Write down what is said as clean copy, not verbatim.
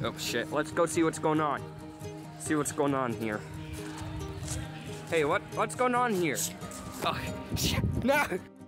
Oh shit, let's go see what's going on. See what's going on here. Hey, what's going on here? Oh, shit, no!